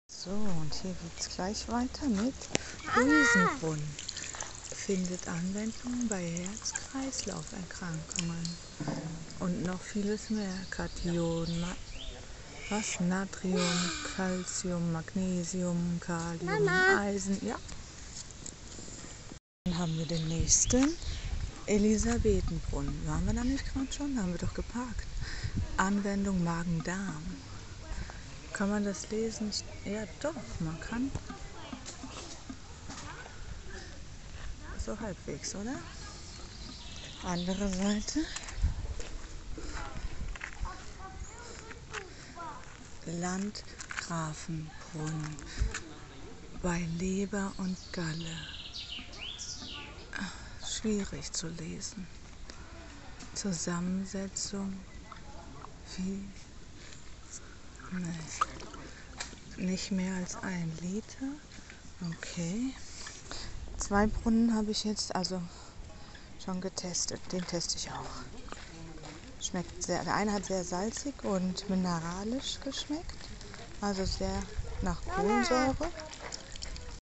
So, und hier geht es gleich weiter mit Luisenbrunn. Findet Anwendung bei Herz-Kreislauf-Erkrankungen und noch vieles mehr. Kation, Natrium, Calcium, Magnesium, Kalium, Eisen. Ja. Dann haben wir den nächsten, Elisabethenbrunnen. Waren wir da nicht gerade schon? Haben wir doch geparkt. Anwendung Magen-Darm. Kann man das lesen? Ja doch, man kann. So halbwegs, oder? Andere Seite. Landgrafenbrunnen bei Leber und Galle. Schwierig zu lesen. Zusammensetzung wie nicht mehr als 1 Liter. Okay. 2 Brunnen habe ich jetzt also schon getestet. Den teste ich auch. Schmeckt sehr. Der eine hat sehr salzig und mineralisch geschmeckt, also sehr nach Kohlensäure.